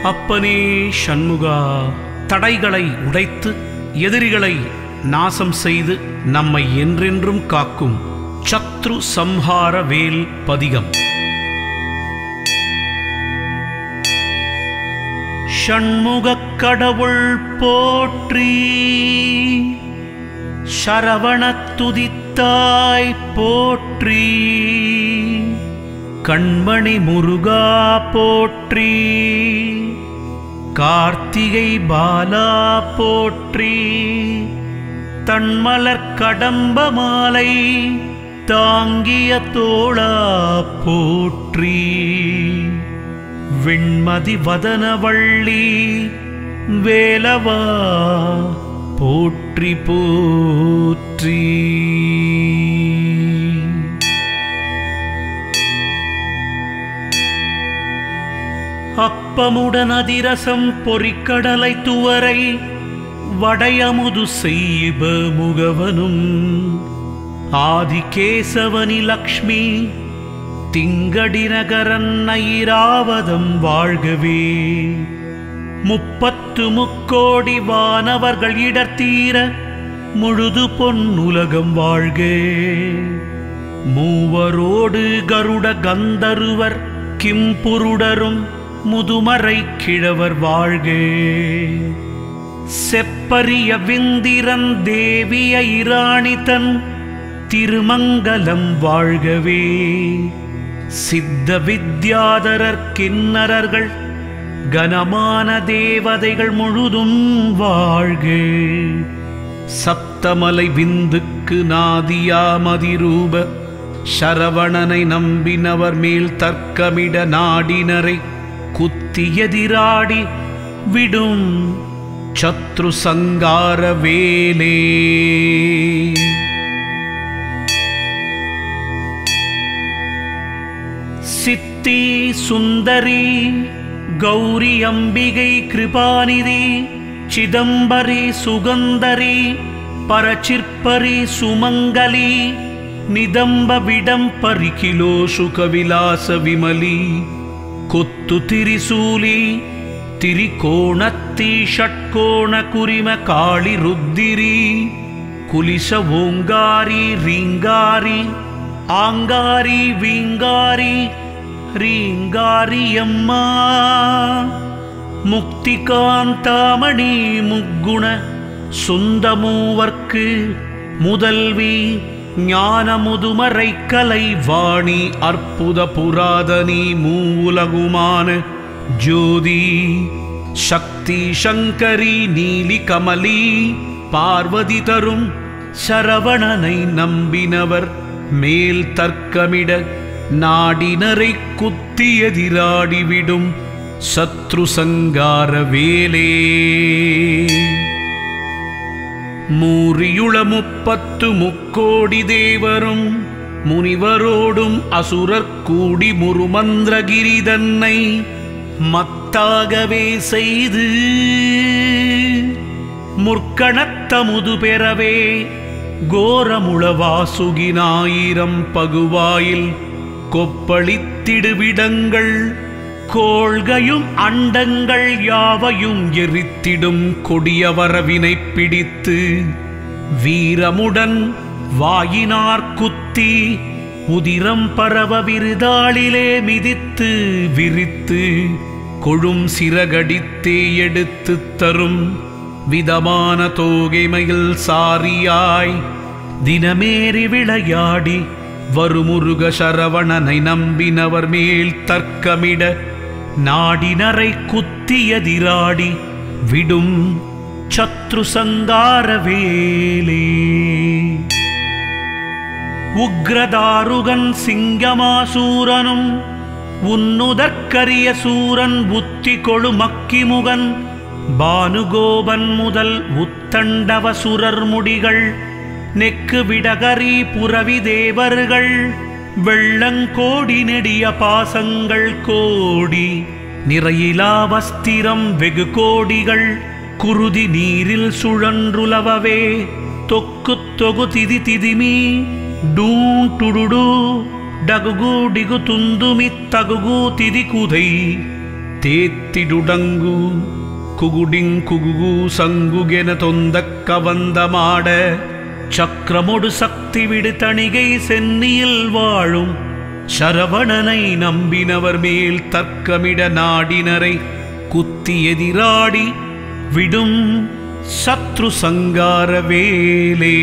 அப்பனே சண்முகா, தடைகளை உடைத்து எதிரிகளை நாசம் செய்து நம்மை என்றென்றும் காக்கும் சத்ரு சம்ஹார வேல் பதிகம். ஷண்முகக் கடவுள் போற்றி, சரவணத் துதித்தாய் போற்றி, கண்மணி முருகா போற்றி, கார்த்திகை பாலா போற்றி, தன்மலர் கடம்ப மாலை தாங்கிய தோளா போற்றி, விண்மதி வதனவள்ளி வேலவா போற்றி போற்றி. அப்பமுடன் அதிரசம் பொறிக்கடலை துவரை வடையமுது செய்ப முகவனும் ஆதிகேசவனி லக்ஷ்மி திங்கடி நகரன் ஐராவதம் வாழ்கவே. 30 முக்கோடி வானவர்கள் இடர்த்தீர முழுது பொன்னுலகம் வாழ்க. மூவரோடு கருட கந்தருவர் கிம்புருடரும் முதுமறை கிழவர் வாழ்க. செப்பரிய விந்திரன் தேவிய இராணிதன் திருமங்கலம் வாழ்கவே. சித்த வித்யாதரர் கிண்ணரர்கள் கனமான தேவதைகள் முழுதும் வாழ்க. சப்தமலை விந்துக்கு நாதியாமதிரூப சரவணனை நம்பினவர் மேல் தர்க்கமிட நாடினரை குத்தி எதிராடி விடும் சத்ரு சங்கார வேலே. சித்தி சுந்தரி கௌரி அம்பிகை கிருபாநிதி சிதம்பரி சுகந்தரி பரச்சிற்பரி சுமங்கலி நிதம்ப விடம்பரி கிலோ சுகவிலாச விமலி கொத்து திரிசூலி திரிகோணத்தி ஷட்கோண குரிம காளி ருத்திரி குலிச ஓங்காரி ரீங்காரி ஆங்காரி வீங்காரி ரீங்காரி அம்மா முக்திகாந்தாமணி முக்குண சுந்தமூவர்க்கு முதல்வி ஞான முதுமறை கலை வாணி அற்புத புராதனி மூவுலகுமான ஜோதி சக்தி சங்கரி நீலி கமலி பார்வதி தரும் சரவணனை நம்பினவர் மேல் தர்க்கமிட நாடினரை குத்தி எதிராடிவிடும் சத்ரு சங்கார வேலே. மூரியுள 30 முக்கோடி தேவரும் முனிவரோடும் அசுரர் கூடி முருமந்திரகிரி தன்னை மத்தாகவே செய்து முற்கணத்தமுது பெறவே கோரமுளவாசுகினாயிரம் பகுவாயில் கொப்பளித்திடுவிடங்கள் கோள்கையும் அண்டங்கள் யாவையும் எரித்திடும் கொடியவரவினை பிடித்து வீரமுடன் வாயினார் குத்தி உதிரம் பரவ விருதாளிலே மிதித்து விரித்து கொழும் சிறகடித்தே எடுத்து தரும் விதமான தோகைமையில் சாரியாய் தினமேறி விளையாடி வருமுருக சரவணனை நம்பினவர் மேல் தர்க்கமிட நாடினரை குத்தி எதிராடி விடும் சத்ரு சங்கார வேலே. உக்ரதாருகன் சிங்கமாசூரனும் உன்னுதற்கரிய சூரன் புத்தி கொழு மக்கிமுகன் பானுகோபன் முதல் உத்தண்டவசுரர் முடிகள் நெக்கு விடகரி புரவி தேவர்கள் வெள்ளங்கோடி நெடிய பாசங்கள் கோடி நிறையிலா வஸ்திரம் வெகு கோடிகள் குருதி நீரில் சுழன்றுலவவே தொக்கு தொகு திதி திதிமி டூன் டுடுடு டகுகு டிகு துந்துமி தகுகு திதி குதை தேத்திடுடங்கு குகுடிங்குகு சங்குகென தொந்தக்க வந்தமாட சக்கரமொடு சக்தி விடு தணிகை சென்னியில் வாழும் சரவணனை நம்பினவர் மேல் தர்க்கமிட நாடினரை குத்தி எதிராடி விடும் சத்ரு சங்கார வேலே.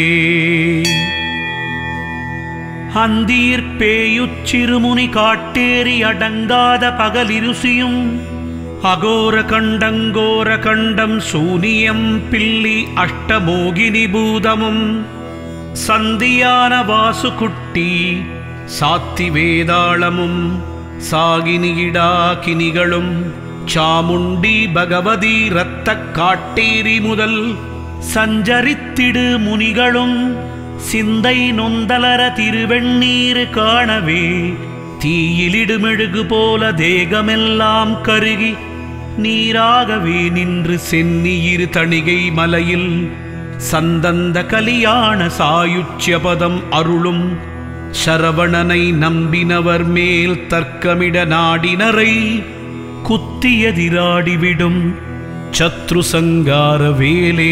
அந்தீர் பேயுச்சிறுமுனி காட்டேறி அடங்காத பகலிருசியும் அகோர கண்டங்கோர கண்டம் சூனியம் பில்லி அஷ்டமோகினி பூதமும் சந்தியான வாசுகுட்டி சாத்தி வேதாளமும் சாகினியிடா கினிகளும் சாமுண்டி பகவதி இரத்த காட்டேரி முதல் சஞ்சரித்திடு முனிகளும் சிந்தை நொந்தலர திருவெண்ணீர் காணவே தீயிலிடுமெழுகு போல தேகமெல்லாம் கருகி நீராகவே நின்று சென்னியிரு தணிகை மலையில் சந்தந்த கலியாண சாயுச்சியபதம் அருளும் சரவணனை நம்பினவர் மேல் தர்க்கமிட நாடினரை குத்தியதிராடிவிடும் சத்ரு சங்கார வேலே.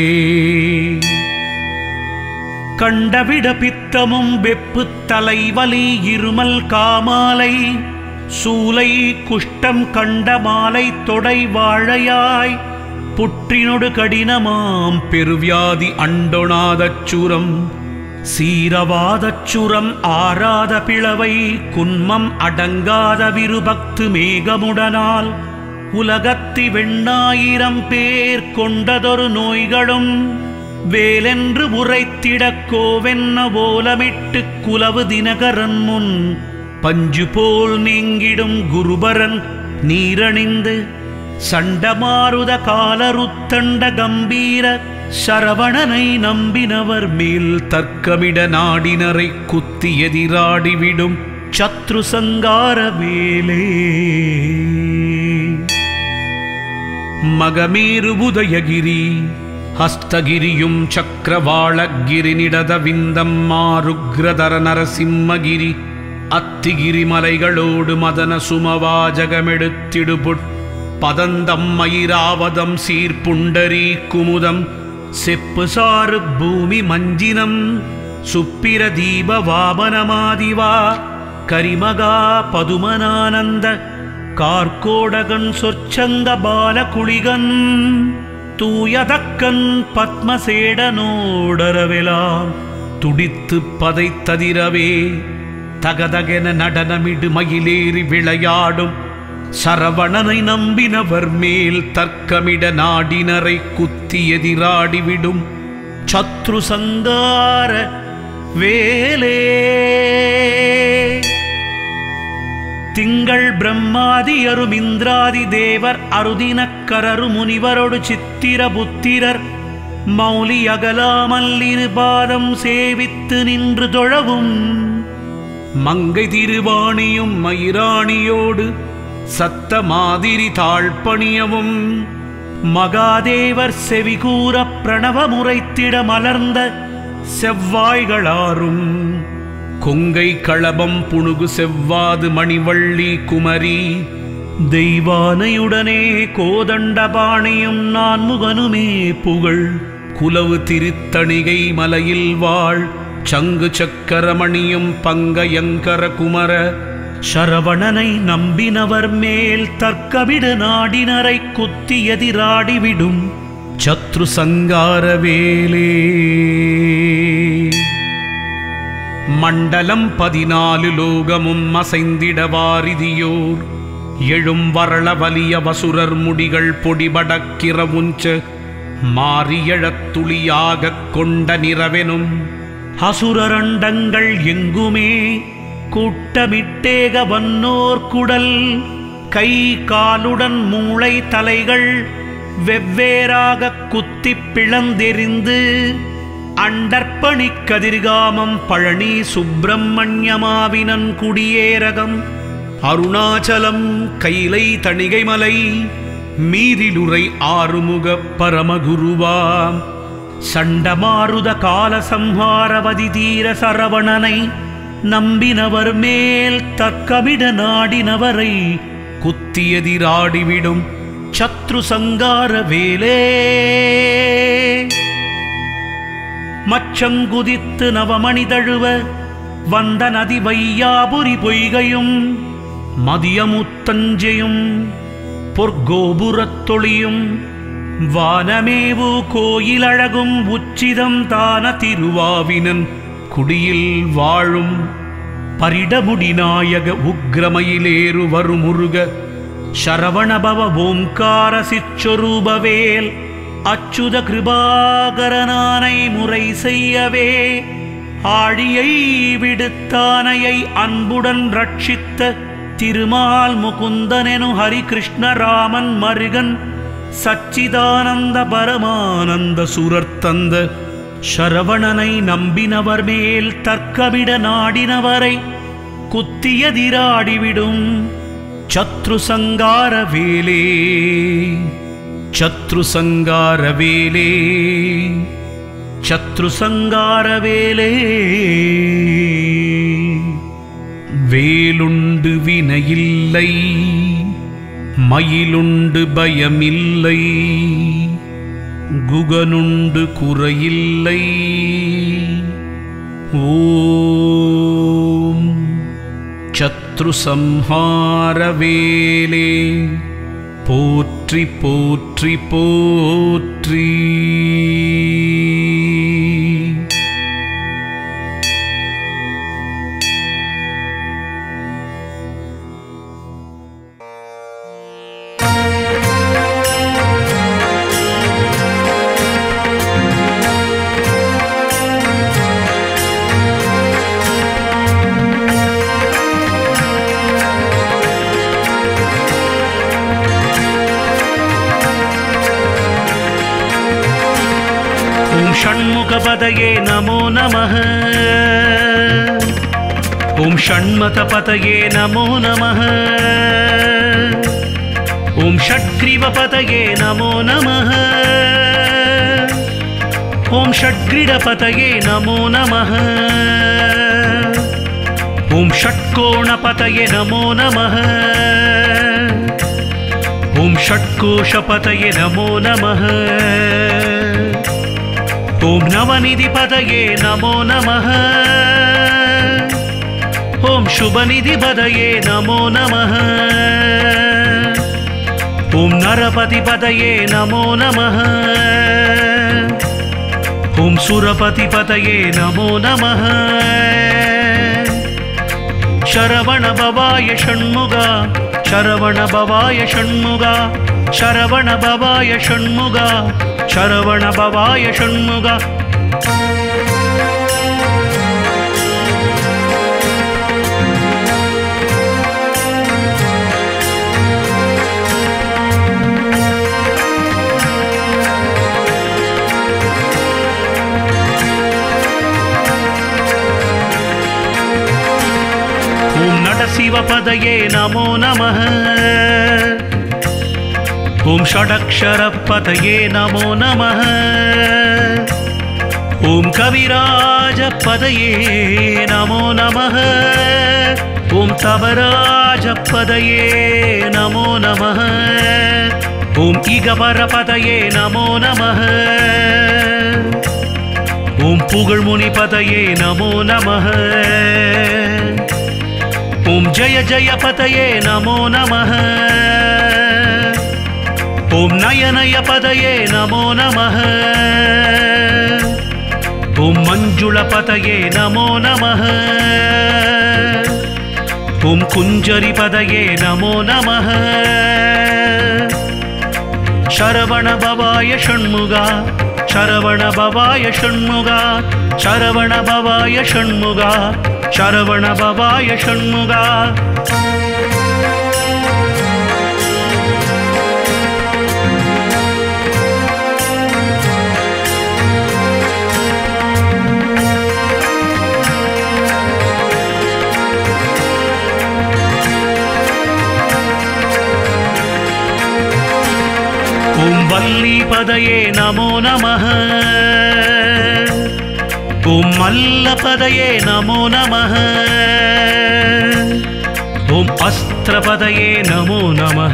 கண்டவிட பித்தமும் வெப்பு தலைவலி இருமல் காமாலை சூலை குஷ்டம் கண்டமாலை தொடை வாழையாய் புற்றினொடு கடினமாம் பெருவியாதி அண்டொணாதச்சுரம் சீரவாதச்சுரம் ஆராத பிளவை குன்மம் அடங்காத விருபக்து மேகமுடனால் உலகத்தி வெண்ணாயிரம் பேர் கொண்டதொரு நோய்களும் வேலென்று உரைத்திடக் கோவென்ன ஓலமிட்டு குலவு தினகரன் முன் பஞ்சு போல் நீங்கிடும் குருபரன் நீரணிந்து சண்டமாருத காலருத்தண்ட கம்பீர சரவணனை நம்பினவர் மேல் தர்க்கமிட நாடினரை குத்தி எதிராடிவிடும் சத்ரு சங்கார வேலே. மகமேரு உதயகிரி ஹஸ்தகிரியும் சக்கரவாளகிரினிடத விந்தம் மாருக்ரதர நரசிம்மகிரி அத்திகிரி மலைகளோடு மதன சுமவாஜகமெடுத்திடுபுட் பதந்தம் மயிராவதம் சீர்புண்டரி குமுதம் செப்பு சாறு பூமி மஞ்சினம் சுப்பிர தீப வாமனமாதிவா கரிமகா பதுமனானந்த கார்கோடகன் சொற்சங்க பால குளிகன் தூயதக்கன் பத்மசேடனோடரவெலாம் துடித்து பதைத்ததிரவே தகதகென நடனமிடு மயிலேறி விளையாடும் சரவணனை நம்பினவர் மேல் தர்க்கமிட நாடினரை குத்தி எதிராடிவிடும் சத்ரு சங்கார வேலே. திங்கள் பிரம்மாதி அரும் இந்திராதி தேவர் அருதினக்கரரு முனிவரோடு சித்திர புத்திரர் மௌலி அகலாமல் இருபாதம் சேவித்து நின்று தொழவும் மங்கை திருவாணியும் மயிராணியோடு சத்த மாதிரி தாழ்பணியவும் மகாதேவர் செவிகூற பிரணவமுரைத்திட மலர்ந்த செவ்வாய்களாரும் கொங்கை களபம் புணுகு செவ்வாது மணிவள்ளி குமரி தெய்வானையுடனே கோதண்டபாணியும் நான்முகனுமே புகழ் குலவு திருத்தணிகை மலையில் வாழ் சங்கு சக்கரமணியும் பங்கயங்கர குமர சரவணனை நம்பினவர் மேல் தர்க்கவிட நாடினரை குத்தி எதிராடிவிடும் சத்ரு சங்கார வேலே. மண்டலம் 14 லோகமும் அசைந்திட வாரிதியோர் எழும் வரள வலிய வசுரர் முடிகள் பொடிபடக்கிற உஞ்ச மாரியழத் துளியாகக் கொண்ட நிறவெனும் அசுரரண்டங்கள் எங்குமே கூட்டமிட்டேக வன்னோர் குடல் கை காலுடன் மூளை தலைகள் வெவ்வேறாக குத்திப் பிளந்தெறிந்து அண்டற்பணி கதிர்காமம் பழனி சுப்பிரமணியமாவினன் குடியேரகம் அருணாச்சலம் கைலை தணிகைமலை மீதிலுரை ஆறுமுக பரமகுருவாம் சண்டமாருத காலசம்ஹாரவதி தீர சரவணனை நம்பினவர் மேல் தர்க்கமிட நாடினவரை குத்தியதிராடிவிடும் சத்ரு சங்கார வேலே. மச்சங்குதித்து நவமணி தழுவ வந்த நதி வையாபுரி பொய்கையும் மதியமுத்தஞ்சையும் பொற்கோபுரத்தொளியும் வானமேவு கோயிலழகும் உச்சிதம் தான திருவாவினன் குடியில் வாழும் பரிடமுடிநாயக உக்ரமயிலேறு வருமுருக சரவணபவ ஓங்கார சிச்சொரூபவேல் அச்சுத கிருபாகரனானை முறை செய்யவே ஆழியை விடுத்தானையை அன்புடன் ரட்சித்த திருமால் முகுந்தனெனு ஹரிகிருஷ்ணராமன் மருகன் சச்சிதானந்த பரமானந்த சுரர்த்தந்த சரவணனை நம்பினவர் மேல் தர்க்கமிட நாடினவரை குத்தியதிராடிவிடும் சத்ரு சங்கார வேலே. சத்ரு சங்கார வேலே, சத்ரு சங்கார வேலே. வேலுண்டு வினையில்லை, மயிலுண்டு பயமில்லை, குகனுண்டு குறையில்லை. ஓம் சத்ரு சம்ஹார வேலே போற்றி போற்றி போற்றி. षण्मुखपतये नमो नमः. ॐ षण्मतपतये नमो नमः. ॐ षड्ग्रीवपतये नमो नमः. ॐ षड्ग्रीडपतये नमो नमः. ॐ षट्कोणपतये नमो नमः. ॐ षट्कोशपतये नमो नमः. ॐ नवनिधिपतये नमो नमः. ॐ शुभनिधिपतये नमो नमः. ॐ नरपतिपतये नमो नमः. ॐ सुरपतिपतये नमो नमः. शरवणभवाय षण्मुगा, शरवणभवाय षण्मुगा, शरवणभवाय षण्मुगा, शरवणभवाय षण्मुगा. ॐ नटशिवपदये नमो नमः. ॐ षडक्षरपतये नमो नमः. ॐ कविराजपदये नमो नमः. ॐ तवराजपदये नमो नमः. ॐ इगवरपदये नमो नमः. ॐ पुगळ्मुनिपदये नमो नमः. ॐ जय जयपतये नमो नमः. ॐ नयनयपतये नमो नमः. ॐ मञ्जुळपतये नमो नमः. ॐ कुञ्जरिपतये नमो नमः. शरवणभवाय षण्मुगा, शरवणभवाय षण्मुगा, शरवणभवाय षण्मुगा, शरवणभवाय षण्मुगा. ॐ वल्लीपदये नमो नमः. ॐ मल्लपदये नमो नमः. ॐ अस्त्रपदये नमो नमः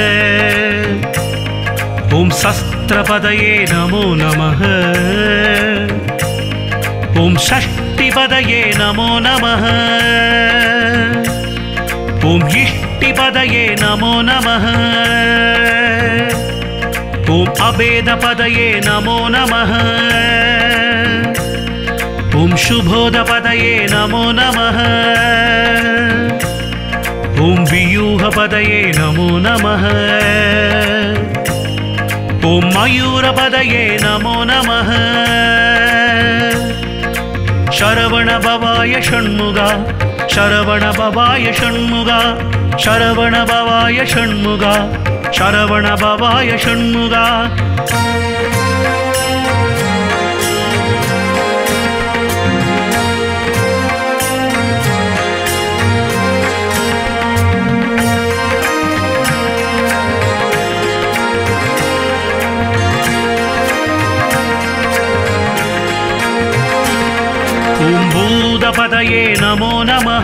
ॐ शस्त्रपदये नमो नमः ॐ षष्टिपदये नमो नमः ॐ इष्टिपदये नमो नमः ॐ अभेदपदये नमो नमः ॐ शुभोदपदये नमो नमः ॐ व्यूहपदये नमो नमः ॐ मयूरपदये नमो नमः शरवणभवाय षण्मुगा शरवणभवाय षण्मुगा शरवणभवाय षण्मुगा शरवणभवाय षण्मुगा ॐ भूतपदये नमो नमः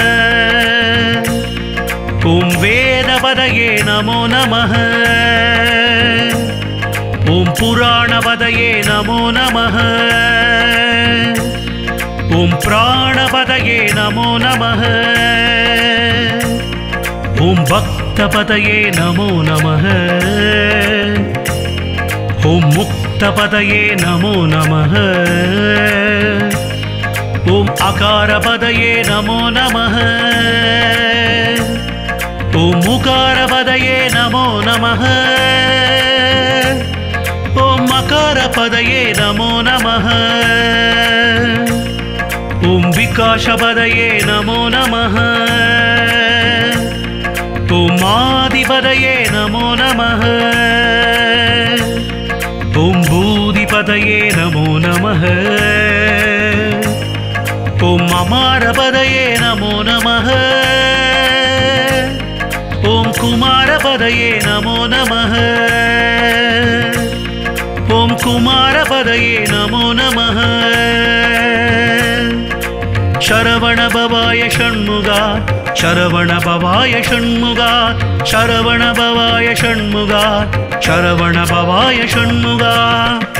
ॐ वेदपदये नमो नमः ॐ पुराणपदये नमो नमः ॐ प्राणपदये नमो नमः ॐ भक्तपदये नमो नमः ॐ मुक्तपदये नमो नमः ॐ अकारपदये नमो नमः ॐ मुकारपदये नमो नमः ॐ मकारपदये नमो नमः ॐ विकासपदये नमो नमः ॐ आदिपदये नमो नमः ॐ भूदिपदये नमो नमः ॐ अमारपदये नमो नमः ॐ कुमारपदये नमो नमः ॐ कुमारपदये नमो नमः शरवणभवाय षण्मुगा शरवणभवाय षण्मुगा शरवणभवाय षण्मुगा शरवणभवाय षण्मुगा